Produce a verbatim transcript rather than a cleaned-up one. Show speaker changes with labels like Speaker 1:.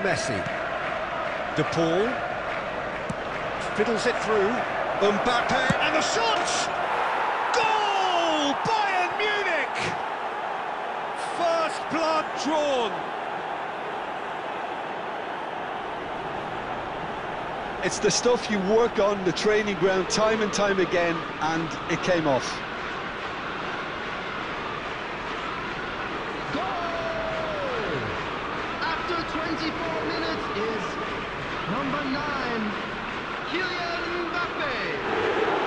Speaker 1: Messi. De Paul. Fiddles it through. Mbappe, and the shot! Goal! Bayern Munich! First blood drawn.
Speaker 2: It's the stuff you work on the training ground time and time again, and it came off.
Speaker 3: Goal! After twenty-four minutes is number nine, Kylian Mbappe.